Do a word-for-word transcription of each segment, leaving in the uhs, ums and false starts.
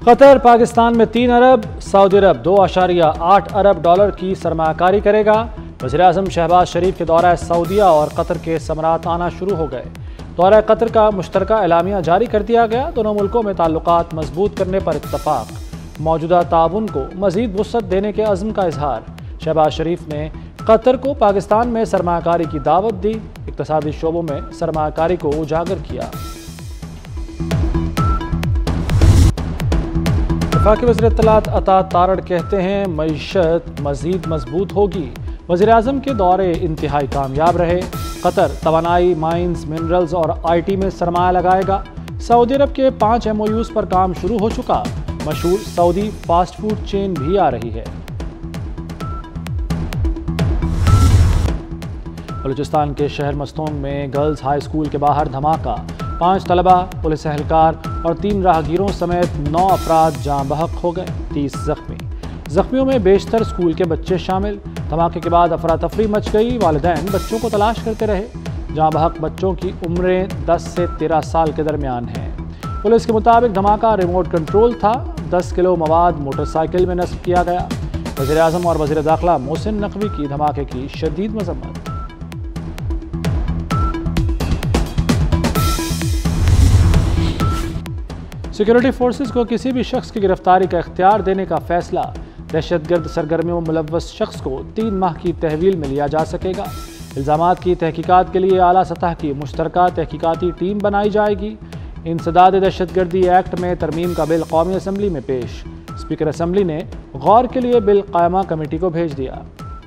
Qatar Pakistan में तीन अरब, Saudi अरब दो आशारिया आठ अरब डॉलर की सरमाकारी करेगा। वज़ीर-ए-आज़म शहबाज शरीफ के दौरा सऊदीया और कतर के समरात आना शुरू हो गए। दौरा कतर का मुश्तरका एलामिया जारी कर दिया गया। दोनों मुल्कों में ताल्लुकात मजबूत करने पर इत्तफाक। मौजूदा ताउन को मजीद वुसअत देने के अज़्म का इजहार। शहबाज शरीफ ने कतर को पाकिस्तान में सरमाकारी की दावत दी। इक़्तिसादी शोबों में सरमाकारी को उजागर किया। वफाकी वज़ीर इत्तलात अता तारड़ कहते हैं मईशत मज़ीद मजबूत होगी। वज़ीर-ए-आज़म के दौरे इंतहाई कामयाब रहे। कतर तवानाई, माइंस, मिनरल्स और आई टी में सरमाया लगाएगा। सऊदी अरब के पाँच एम ओ यूज़ पर काम शुरू हो चुका। मशहूर सऊदी फास्ट फूड चेन भी आ रही है। बलूचिस्तान के शहर मस्तोंग में गर्ल्स हाई स्कूल के बाहर धमाका। पाँच तलबा, पुलिस एहलकार और तीन राहगीरों समेत नौ अफराद जाँ बहक हो गए। तीस जख्मी। जख्मियों में बेशतर स्कूल के बच्चे शामिल। धमाके के बाद अफरा तफरी मच गई। वालिदैन बच्चों को तलाश करते रहे। जाँ बहक बच्चों की उम्रें दस से तेरह साल के दरमियान हैं। पुलिस के मुताबिक धमाका रिमोट कंट्रोल था। दस किलो मवाद मोटरसाइकिल में नस्ब किया गया। वज़ीर-ए-आज़म और वज़ीर दाखिला मोहसिन नकवी की धमाके की शदीद मजम्मत। सिक्योरिटी फोर्सेस को किसी भी शख्स की गिरफ्तारी का इख्तियार देने का फैसला। दहशतगर्द सरगर्मियों में मुलव्वस शख्स को तीन माह की तहवील में लिया जा सकेगा। इल्ज़ामात की तहकीकात के लिए आला सतह की मुश्तरका तहकीकाती टीम बनाई जाएगी। इंसदाद दहशतगर्दी एक्ट में तरमीम का बिल कौमी असम्बली में पेश। स्पीकर असम्बली ने गौर के लिए बिल कायमा कमेटी को भेज दिया।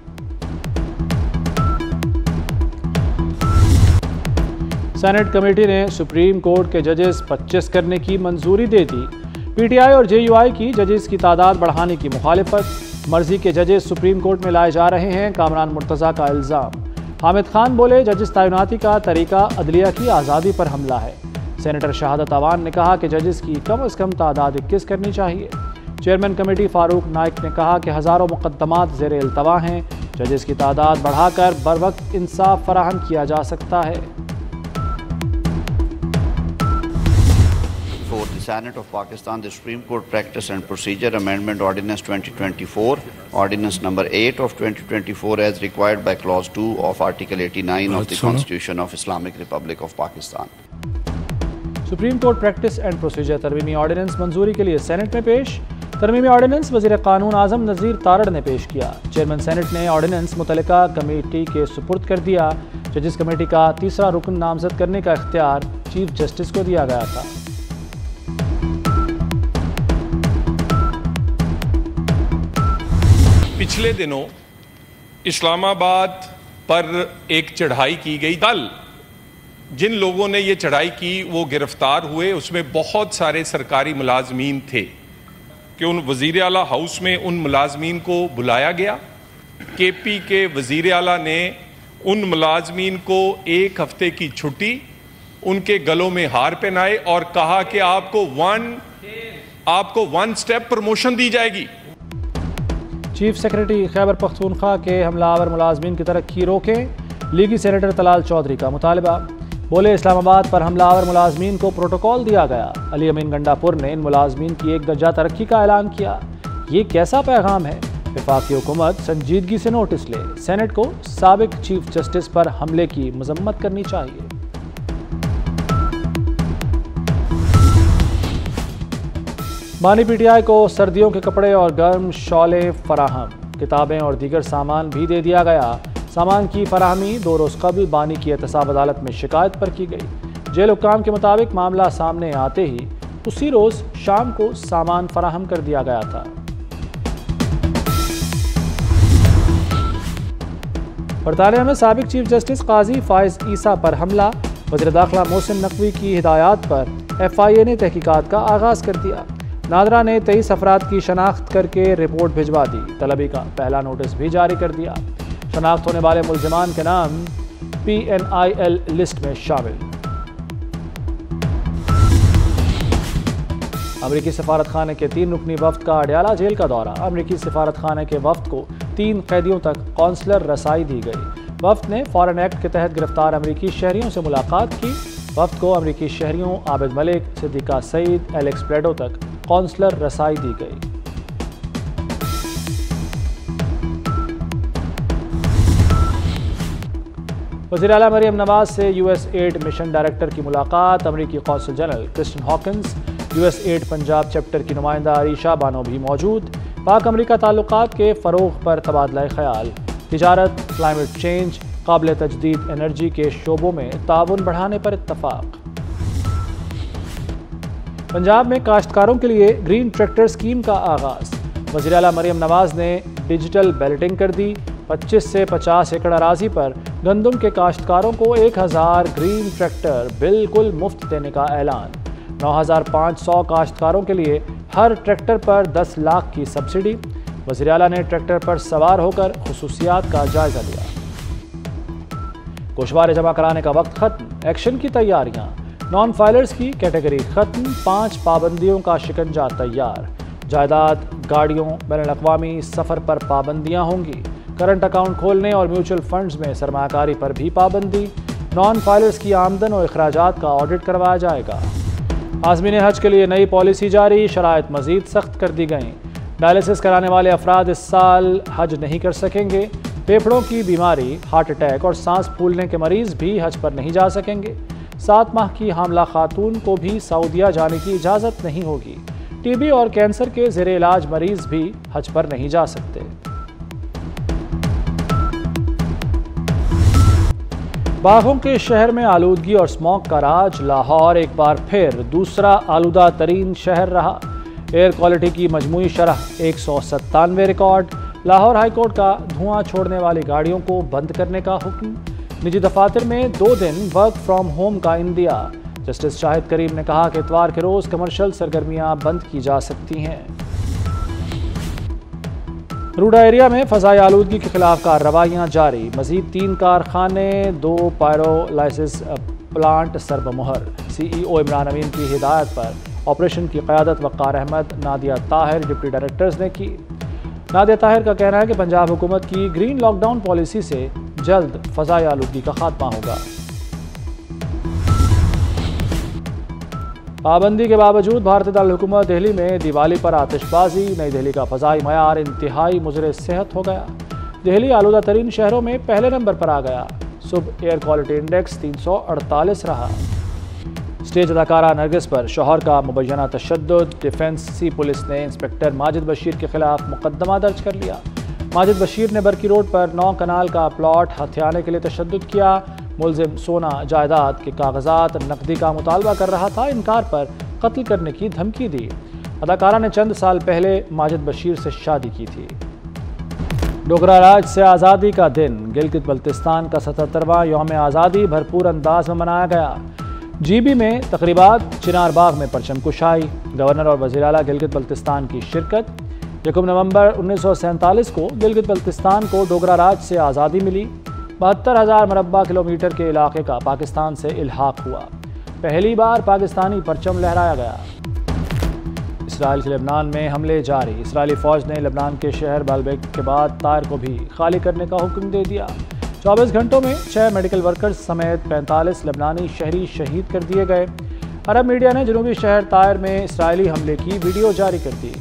सेनेट कमेटी ने सुप्रीम कोर्ट के जजेस पच्चीस करने की मंजूरी दे दी। पीटीआई और जेयूआई की जजेस की तादाद बढ़ाने की मुखालिफत। मर्जी के जजेस सुप्रीम कोर्ट में लाए जा रहे हैं, कामरान मुर्तज़ा का इल्ज़ाम। हामिद खान बोले जजेस तैनाती का तरीका अदलिया की आज़ादी पर हमला है। सेनेटर शहादत अवान ने कहा कि जजेस की कम अज़ कम तादाद इक्कीस करनी चाहिए। चेयरमैन कमेटी फारूक नाइक ने कहा कि हज़ारों मुकद्दमात ज़ेर इल्तवा हैं। जजेस की तादाद बढ़ाकर बर वक्त इंसाफ फराहम किया जा सकता है। For the Senate of Pakistan, the Supreme Court Practice and Procedure Amendment Ordinance twenty twenty-four, Ordinance number eight of twenty twenty-four as required by Clause two of Article eighty-nine of the Constitution of Islamic Republic of Pakistan. Supreme court practice and procedure तरमीमी ordinance मंजूरी के लिए senate में पेश। तरमीमी ordinance वज़ीर कानून आज़म नज़ीर तारड़ ने पेश किया। चेयरमैन सेनेट ने ऑर्डिनेंस मुतल्लिका कमेटी के सुपुर्द कर दिया। जजिस कमेटी का तीसरा रुकन नामजद करने का इख्तियार चीफ जस्टिस को दिया गया था। पिछले दिनों इस्लामाबाद पर एक चढ़ाई की गई। कल जिन लोगों ने ये चढ़ाई की वो गिरफ्तार हुए। उसमें बहुत सारे सरकारी मुलाजमीन थे कि उन वज़ीर आला हाउस में उन मुलाजमीन को बुलाया गया। के पी के वज़ीर आला ने उन मुलाजमीन को एक हफ्ते की छुट्टी, उनके गलों में हार पहनाए और कहा कि आपको वन आपको वन स्टेप प्रमोशन दी जाएगी। चीफ सेक्रेटरी खैबर पख्तूनख्वा के हमलावर मुलाजमीन की तरक्की रोकें। लीगी सेनेटर तलाल चौधरी का मुतालबा। बोले इस्लामाबाद पर हमलावर मुलाजमीन को प्रोटोकॉल दिया गया। अली अमीन गंडापुर ने इन मुलाजमीन की एक दर्जा तरक्की का ऐलान किया। ये कैसा पैगाम है? वफाकी हुकूमत संजीदगी से नोटिस ले। सेनेट को साबिक चीफ जस्टिस पर हमले की मजम्मत करनी चाहिए। बानी पीटीआई को सर्दियों के कपड़े और गर्म शॉले फराहम। किताबें और दीगर सामान भी दे दिया गया। सामान की फराहमी दो रोज़ कबल बानी की एहतसाब अदालत में शिकायत पर की गई। जेल हुक्काम के मुताबिक मामला सामने आते ही उसी रोज़ शाम को सामान फराहम कर दिया गया था। बरतानिया में साबिक चीफ जस्टिस काजी फाइज ईसा पर हमला। वज़ीर दाखिला मोहसिन नकवी की हिदायत पर एफ आई ए ने तहकीकात का आगाज़ कर दिया। नादरा ने तेईस अफराद की शनाख्त करके रिपोर्ट भिजवा दी। तलबी का पहला नोटिस भी जारी कर दिया। शनाख्त होने वाले मुल्जिमान के नाम P N I L list में शामिल। अमरीकी सफारत खाने के तीन रुकनी वफ्द का अडयाला जेल का दौरा। अमरीकी सफारत खाने के वफ्द को तीन कैदियों तक कौंसलर रसाई दी गई। वफ्द ने फॉरेन एक्ट के तहत गिरफ्तार अमरीकी शहरियों से मुलाकात की। वफ्द को अमरीकी शहरियों आबिद मलिक, सिद्दीका सईद, एलेक्स प्लेडो तक कौंसलर रसाई दी गई। वज़ीर आला मरियम नवाज से यूएस एड मिशन डायरेक्टर की मुलाकात। अमरीकी consul general Christine Hawkins, USAID Punjab chapter की नुमाइंदा अरीशा बानो भी मौजूद। पाक अमरीका ताल्लुकात के फ़रोग़ पर तबादला ख्याल। तिजारत, क्लाइमेट चेंज, काबिल तजदीद एनर्जी के शोबों में ताउन बढ़ाने पर इत्तफाक। पंजाब में काश्तकारों के लिए ग्रीन ट्रैक्टर स्कीम का आगाज़। वज़ीर आला मरियम नवाज ने डिजिटल बैलेटिंग कर दी। पच्चीस से पचास एकड़ अराजी पर गंदम के काश्तकारों को एक हज़ार ग्रीन ट्रैक्टर बिल्कुल मुफ्त देने का ऐलान। नौ हज़ार पाँच सौ काश्तकारों के लिए हर ट्रैक्टर पर दस लाख की सब्सिडी। वज़ीर आला ने ट्रैक्टर पर सवार होकर खुसूसियात का जायजा लिया। गोशवारे जमा कराने का वक्त खत्म, एक्शन की तैयारियां। नॉन फाइलर्स की कैटेगरी खत्म, पांच पाबंदियों का शिकंजा तैयार। जायदाद, गाड़ियों, बैनुल-अक़वामी सफ़र पर पाबंदियां होंगी। करंट अकाउंट खोलने और म्यूचुअल फंड्स में सरमाकारी पर भी पाबंदी। नॉन फाइलर्स की आमदन और अखराजात का ऑडिट करवाया जाएगा। आज़मीन हज के लिए नई पॉलिसी जारी, शराइत मज़ीद सख्त कर दी गई। डायलिसिस कराने वाले अफराद इस साल हज नहीं कर सकेंगे। फेफड़ों की बीमारी, हार्ट अटैक और सांस फूलने के मरीज़ भी हज पर नहीं जा सकेंगे। सात माह की हामला खातून को भी सऊदिया जाने की इजाज़त नहीं होगी। टीबी और कैंसर के ज़ेरे इलाज मरीज़ भी हज पर नहीं जा सकते। बागों के शहर में आलूदगी और स्मॉग का राज। लाहौर एक बार फिर दूसरा आलूदा तरीन शहर रहा। एयर क्वालिटी की मजमूई शरह एक सौ सत्तानवे रिकॉर्ड। लाहौर हाईकोर्ट का धुआं छोड़ने वाली गाड़ियों को बंद करने का हुक्म। निजी दफातर में दो दिन वर्क फ्रॉम होम का इंदिया। जस्टिस शाहिद करीम ने कहा कि इतवार के रोज़ कमर्शियल सरगर्मियां बंद की जा सकती हैं। रूडा एरिया में फ़ज़ाई आलूदगी के खिलाफ कार्रवाइयाँ जारी। मज़ीद तीन कारखाने, दो पायरोलाइसिस प्लांट सरबमुहर। सीईओ इमरान अमीन की हिदायत पर ऑपरेशन की क़यादत वक़ार अहमद, नादिया ताहिर डिप्टी डायरेक्टर्स ने की। नादिया ताहिर का कहना है कि पंजाब हुकूमत की ग्रीन लॉकडाउन पॉलिसी से जल्द फ़ज़ाई आलूदगी का खात्मा होगा। पाबंदी के बावजूद भारतीय दारुल हुकूमत दिल्ली में दिवाली पर आतिशबाजी। नई दिल्ली का फ़ज़ाई मयार इंतहाई मुज़र सेहत हो गया। दिल्ली आलूदा तरीन शहरों में पहले नंबर पर आ गया। सुबह एयर क्वालिटी इंडेक्स तीन सौ अड़तालीस रहा। स्टेज अदाकारा नरगिस पर शौहर का मुबैना तशद्दुद। डिफेंस सी पुलिस ने इंस्पेक्टर माजिद बशीर के खिलाफ मुकदमा दर्ज कर लिया। माजिद बशीर ने बरकी रोड पर नौ कनाल का प्लॉट हथियाने के लिए तशद्दुद किया। मुलजिम सोना, जायदाद के कागजात, नकदी का मुतालबा कर रहा था। इनकार पर कत्ल करने की धमकी दी। अदाकारा ने चंद साल पहले माजिद बशीर से शादी की थी। डोगरा राज से आज़ादी का दिन। गिलगित बल्तिस्तान का सतहत्तरवां यौम आज़ादी भरपूर अंदाज में मनाया गया। जीबी में तकरीबात, चिनार बाग में परचम कुशाई। गवर्नर और वज़ीर आला गिलगित बल्तिस्तान की शिरकत। यकम नवंबर उन्नीस सौ सैंतालीस को गिलगित बल्तिस्तान को डोगरा राज से आज़ादी मिली। बहत्तर हज़ार मरबा किलोमीटर के इलाके का पाकिस्तान से इल्हाक हुआ। पहली बार पाकिस्तानी परचम लहराया गया। इसराइल के लेबनान में हमले जारी। इसराइली फ़ौज ने लेबनान के शहर बालबेक के बाद तार को भी खाली करने का हुक्म दे दिया। चौबीस घंटों में छः मेडिकल वर्कर्स समेत पैंतालीस लेबनानी शहरी शहीद कर दिए गए। अरब मीडिया ने जनूबी शहर तायर में इसराइली हमले की वीडियो जारी कर दी।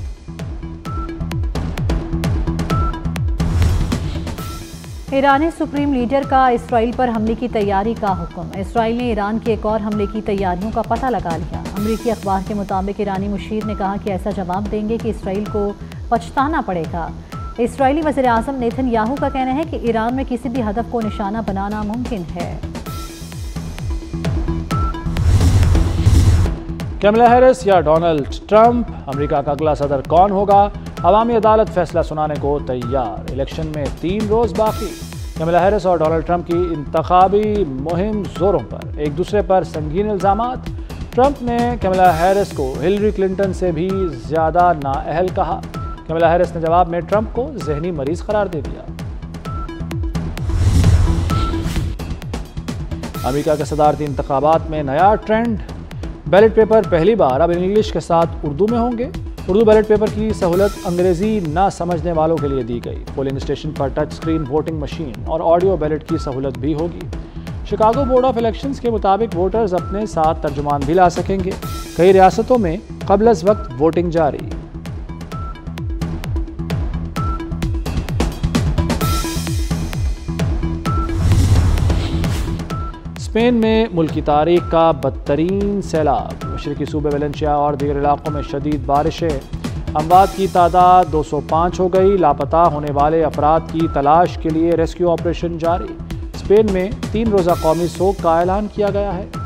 ईरानी सुप्रीम लीडर का इसराइल पर हमले की तैयारी का हुक्म। इसराइल ने ईरान के एक और हमले की तैयारियों का पता लगा लिया। अमरीकी अखबार के मुताबिक ईरानी मुशीर ने कहा कि ऐसा जवाब देंगे कि इसराइल को पछताना पड़ेगा। इसराइली वज़ीर आज़म नेतन्याहू का कहना है कि ईरान में किसी भी हदफ को निशाना बनाना मुमकिन है। कमला हैरिस या डोनाल्ड ट्रंप, अमेरिका का अगला सदर कौन होगा? अवामी अदालत फैसला सुनाने को तैयार। इलेक्शन में तीन रोज बाकी। कमला हैरिस और डोनाल्ड ट्रंप की इंतखाबी मुहिम जोरों पर। एक दूसरे पर संगीन इल्जामात। ट्रंप ने कमला हैरिस को हिलरी क्लिंटन से भी ज्यादा नाअहल कहा। कमला हैरिस ने जवाब में ट्रंप को जहनी मरीज करार दे दिया। अमेरिका के सदारती इंतखाबात में नया ट्रेंड। बैलेट पेपर पहली बार अब इंग्लिश के साथ उर्दू में होंगे। उर्दू बैलेट पेपर की सहूलत अंग्रेजी ना समझने वालों के लिए दी गई। पोलिंग स्टेशन पर टच स्क्रीन वोटिंग मशीन और ऑडियो बैलेट की सहूलत भी होगी। शिकागो बोर्ड ऑफ इलेक्शंस के मुताबिक वोटर्स अपने साथ तर्जुमान भी ला सकेंगे। कई रियासतों में क़ब्ल अज़ वक्त वोटिंग जारी। स्पेन में मुल्की तारीख का बदतरीन सैलाब, मशरकी सूबे वेलेंशिया और दीगर इलाकों में शदीद बारिशें, अमवात की तादाद दो सौ पाँच हो गई। लापता होने वाले अफराद की तलाश के लिए रेस्क्यू ऑपरेशन जारी। स्पेन में तीन रोज़ा कौमी सोग का ऐलान किया गया है।